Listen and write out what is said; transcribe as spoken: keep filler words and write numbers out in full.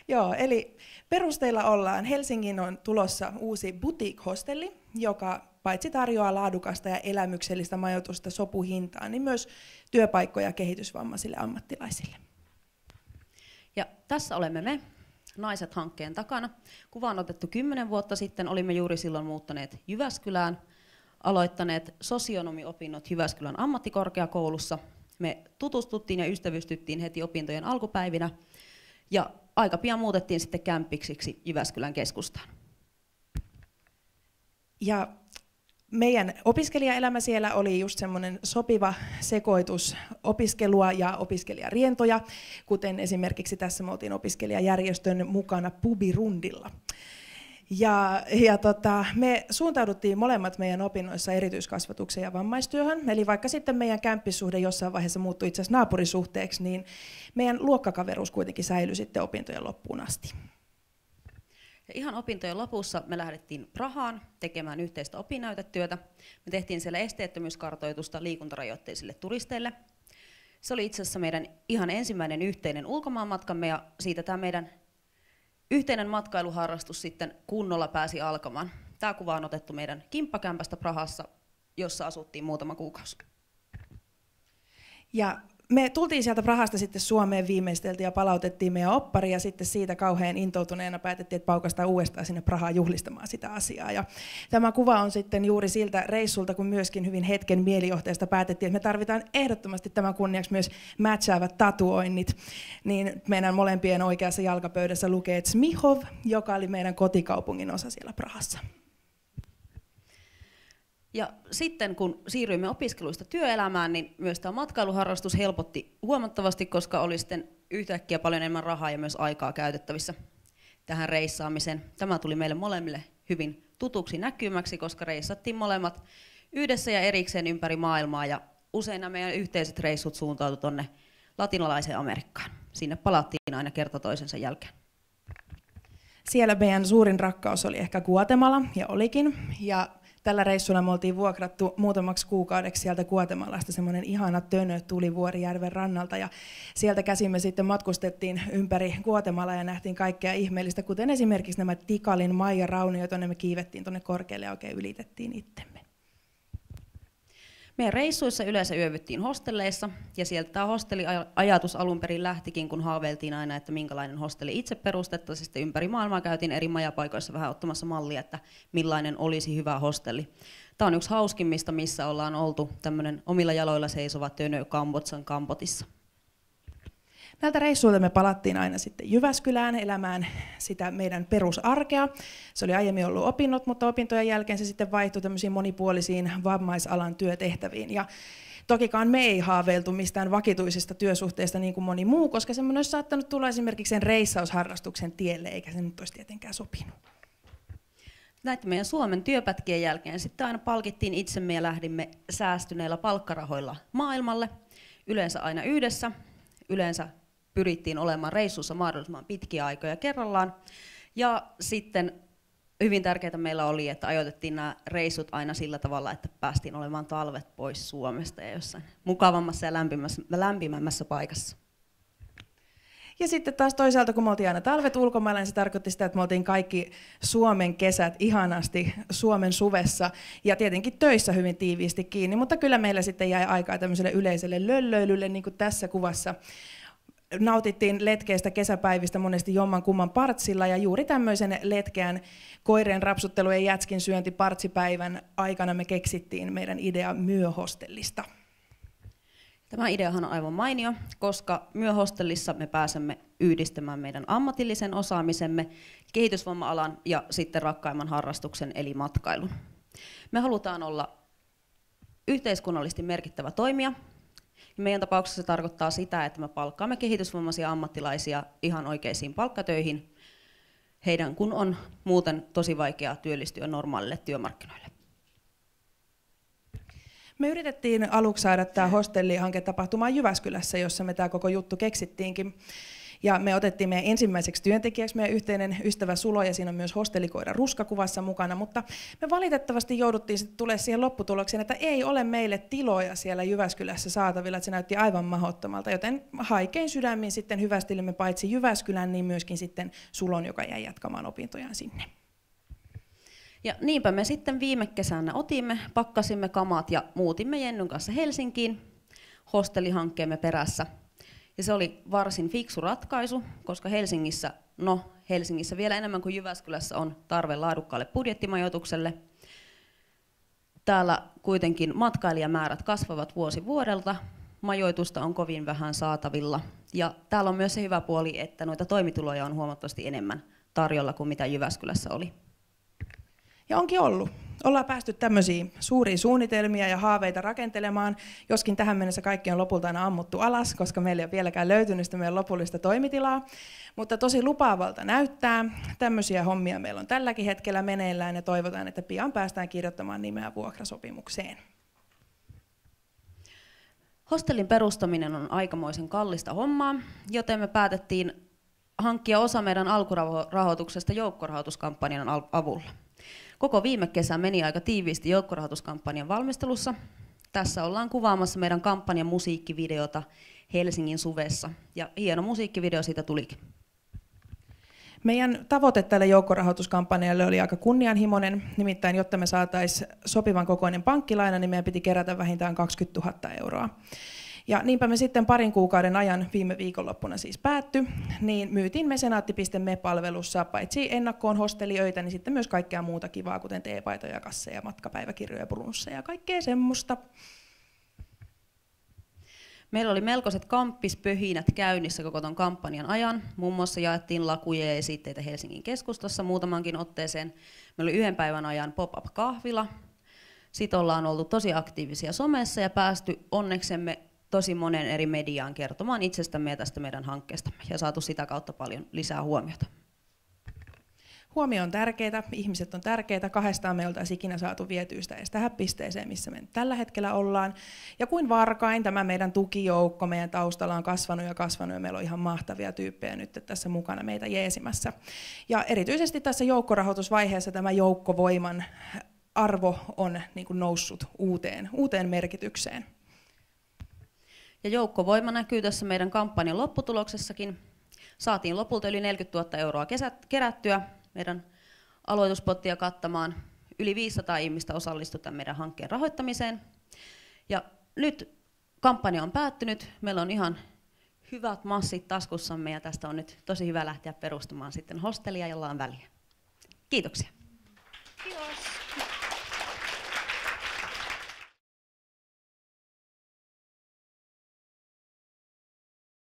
Joo, eli perusteilla ollaan. Helsingin on tulossa uusi boutique-hostelli, joka paitsi tarjoaa laadukasta ja elämyksellistä majoitusta sopuhintaan, niin myös työpaikkoja kehitysvammaisille ammattilaisille. Ja tässä olemme me, Naiset-hankkeen takana. Kuva on otettu kymmenen vuotta sitten, olimme juuri silloin muuttaneet Jyväskylään, aloittaneet sosionomiopinnot Jyväskylän ammattikorkeakoulussa. Me tutustuttiin ja ystävystyttiin heti opintojen alkupäivinä, ja aika pian muutettiin sitten kämppiksiksi Jyväskylän keskustaan. Ja meidän opiskelijaelämä siellä oli just semmoinen sopiva sekoitus opiskelua ja opiskelijarientoja, kuten esimerkiksi tässä me oltiin opiskelijajärjestön mukana pubirundilla. Ja, ja tota, me suuntauduttiin molemmat meidän opinnoissa erityiskasvatukseen ja vammaistyöhön, eli vaikka sitten meidän kämppissuhde jossain vaiheessa muuttui itse asiassa naapurisuhteeksi, niin meidän luokkakaveruus kuitenkin säilyi sitten opintojen loppuun asti. Ja ihan opintojen lopussa me lähdettiin Prahaan tekemään yhteistä opinnäytetyötä. Me tehtiin siellä esteettömyyskartoitusta liikuntarajoitteisille turisteille. Se oli itse asiassa meidän ihan ensimmäinen yhteinen ulkomaanmatkamme, ja siitä tämä meidän yhteinen matkailuharrastus sitten kunnolla pääsi alkamaan. Tämä kuva on otettu meidän kimppakämpästä Prahassa, jossa asuttiin muutama kuukausi. Ja me tultiin sieltä Prahasta sitten Suomeen, viimeisteltiin ja palautettiin meidän oppari, ja sitten siitä kauhean intoutuneena päätettiin, että paukastaan uudestaan sinne Prahaan juhlistamaan sitä asiaa. Ja tämä kuva on sitten juuri siltä reissulta, kun myöskin hyvin hetken mielijohteesta päätettiin, että me tarvitaan ehdottomasti tämän kunniaksi myös matchaavat tatuoinnit. Niin meidän molempien oikeassa jalkapöydässä lukee Zmichov, joka oli meidän kotikaupungin osa siellä Prahassa. Ja sitten kun siirryimme opiskeluista työelämään, niin myös tämä matkailuharrastus helpotti huomattavasti, koska oli sitten yhtäkkiä paljon enemmän rahaa ja myös aikaa käytettävissä tähän reissaamiseen. Tämä tuli meille molemmille hyvin tutuksi näkymäksi, koska reissattiin molemmat yhdessä ja erikseen ympäri maailmaa, ja usein nämä meidän yhteiset reissut suuntautuivat tuonne latinalaiseen Amerikkaan. Sinne palattiin aina kerta toisensa jälkeen. Siellä meidän suurin rakkaus oli ehkä Guatemala, ja olikin. Ja tällä reissulla me oltiin vuokrattu muutamaksi kuukaudeksi sieltä Guatemalasta semmoinen ihana tönö Tulivuorijärven rannalta, ja sieltä käsin me sitten matkustettiin ympäri Guatemalaa ja nähtiin kaikkea ihmeellistä, kuten esimerkiksi nämä Tikalin Maija-rauniot, jonne me kiivettiin tuonne korkealle ja oikein ylitettiin itsemme. Meidän reissuissa yleensä yövyttiin hostelleissa, ja sieltä tämä hosteliajatus alun perin lähtikin, kun haaveiltiin aina, että minkälainen hostelli itse perustettaisiin. Sitten ympäri maailmaa käytiin eri majapaikoissa vähän ottamassa mallia, että millainen olisi hyvä hostelli. Tämä on yksi hauskimmista, missä ollaan oltu tämmöinen omilla jaloilla seisova tönö Kambodžan Kampotissa. Näiltä reissuilta me palattiin aina sitten Jyväskylään elämään sitä meidän perusarkea. Se oli aiemmin ollut opinnot, mutta opintojen jälkeen se sitten vaihtui tämmöisiin monipuolisiin vammaisalan työtehtäviin. Ja tokikaan me ei haaveiltu mistään vakituisesta työsuhteesta niin kuin moni muu, koska semmoinen olisi saattanut tulla esimerkiksi sen reissausharrastuksen tielle, eikä se nyt olisi tietenkään sopinut. Näiden meidän Suomen työpätkien jälkeen sitten aina palkittiin itsemme ja lähdimme säästyneillä palkkarahoilla maailmalle, yleensä aina yhdessä, yleensä pyrittiin olemaan reissussa mahdollisimman pitkiä aikoja kerrallaan. Ja sitten hyvin tärkeää meillä oli, että ajoitettiin nämä reissut aina sillä tavalla, että päästiin olemaan talvet pois Suomesta ja jossain mukavammassa ja lämpimässä, lämpimämmässä paikassa. Ja sitten taas toisaalta, kun me oltiin aina talvet ulkomailla, niin se tarkoitti sitä, että me oltiin kaikki Suomen kesät ihanasti Suomen suvessa ja tietenkin töissä hyvin tiiviisti kiinni, mutta kyllä meillä sitten jäi aikaa tämmöiselle yleiselle löllöilylle, niin kuin tässä kuvassa. Nautittiin letkeistä kesäpäivistä monesti jomman kumman partsilla, ja juuri tämmöisen letkeän koirien rapsuttelu ja jätskin syönti partsipäivän aikana me keksittiin meidän idea Myöhostellista. Tämä ideahan on aivan mainio, koska Myöhostellissa me pääsemme yhdistämään meidän ammatillisen osaamisemme, kehitysvamma-alan ja sitten rakkaimman harrastuksen eli matkailun. Me halutaan olla yhteiskunnallisesti merkittävä toimija. Meidän tapauksessa se tarkoittaa sitä, että me palkkaamme kehitysvammaisia ammattilaisia ihan oikeisiin palkkatöihin, heidän kun on muuten tosi vaikeaa työllistyä normaalille työmarkkinoille. Me yritettiin aluksi saada tämä hostellihanke tapahtumaan Jyväskylässä, jossa me tämä koko juttu keksittiinkin. Ja me otettiin meidän ensimmäiseksi työntekijäksi meidän yhteinen ystävä Sulo, ja siinä on myös hostelikoira Ruska kuvassa mukana, mutta me valitettavasti jouduttiin sitten tulemaan siihen lopputulokseen, että ei ole meille tiloja siellä Jyväskylässä saatavilla, että se näytti aivan mahdottomalta, joten haikein sydämin sitten hyvästelimme paitsi Jyväskylän, niin myöskin sitten Sulon, joka jäi jatkamaan opintojaan sinne. Ja niinpä me sitten viime kesänä otimme, pakkasimme kamat ja muutimme Jennyn kanssa Helsinkiin hostellihankkeemme perässä. Ja se oli varsin fiksu ratkaisu, koska Helsingissä, no Helsingissä vielä enemmän kuin Jyväskylässä on tarve laadukkaalle budjettimajoitukselle. Täällä kuitenkin matkailijamäärät kasvavat vuosi vuodelta, majoitusta on kovin vähän saatavilla. Ja täällä on myös se hyvä puoli, että noita toimituloja on huomattavasti enemmän tarjolla kuin mitä Jyväskylässä oli. Ja onkin ollut. Ollaan päästy tämmöisiä suuria suunnitelmia ja haaveita rakentelemaan, joskin tähän mennessä kaikki on lopulta aina ammuttu alas, koska meillä ei ole vieläkään löytynyt sitä meidän lopullista toimitilaa. Mutta tosi lupaavalta näyttää. Tämmöisiä hommia meillä on tälläkin hetkellä meneillään ja toivotaan, että pian päästään kirjoittamaan nimeä vuokrasopimukseen. Hostellin perustaminen on aikamoisen kallista hommaa, joten me päätettiin hankkia osa meidän alkurahoituksesta joukkorahoituskampanjan avulla. Koko viime kesä meni aika tiiviisti joukkorahoituskampanjan valmistelussa. Tässä ollaan kuvaamassa meidän kampanjan musiikkivideota Helsingin suvessa, ja hieno musiikkivideo siitä tulikin. Meidän tavoite tälle joukkorahoituskampanjalle oli aika kunnianhimoinen, nimittäin jotta me saataisiin sopivan kokoinen pankkilaina, niin meidän piti kerätä vähintään kaksikymmentätuhatta euroa. Ja niinpä me sitten parin kuukauden ajan viime viikonloppuna siis päättyi, niin myytiin mesenaatti piste me-palvelussa paitsi ennakkoon hosteliöitä, niin sitten myös kaikkea muuta kivaa, kuten teepaitoja, kasseja, matkapäiväkirjoja, brunsseja ja kaikkea semmoista. Meillä oli melkoiset kamppispöhinät käynnissä koko ton kampanjan ajan. Muun muassa jaettiin lakuja ja esitteitä Helsingin keskustassa muutamankin otteeseen. Meillä oli yhden päivän ajan pop-up-kahvila. Sitten ollaan oltu tosi aktiivisia somessa ja päästy onneksemme tosi monen eri mediaan kertomaan itsestämme ja tästä meidän hankkeestamme ja saatu sitä kautta paljon lisää huomiota. Huomio on tärkeää, ihmiset on tärkeitä, kahdestaan me oltaisiin ikinä saatu vietyistä edes tähän pisteeseen, missä me tällä hetkellä ollaan. Ja kuin varkain, tämä meidän tukijoukko meidän taustalla on kasvanut ja kasvanut ja meillä on ihan mahtavia tyyppejä nyt tässä mukana meitä jeesimässä. Ja erityisesti tässä joukkorahoitusvaiheessa tämä joukkovoiman arvo on niin kuin noussut uuteen, uuteen merkitykseen. Ja joukkovoima näkyy tässä meidän kampanjan lopputuloksessakin. Saatiin lopulta yli neljäkymmentätuhatta euroa kesät, kerättyä meidän aloituspottia kattamaan. Yli viisisataa ihmistä osallistui tämän meidän hankkeen rahoittamiseen. Ja nyt kampanja on päättynyt. Meillä on ihan hyvät massit taskussamme ja tästä on nyt tosi hyvä lähteä perustamaan sitten hostellia, jolla on väliä. Kiitoksia. Kiitos.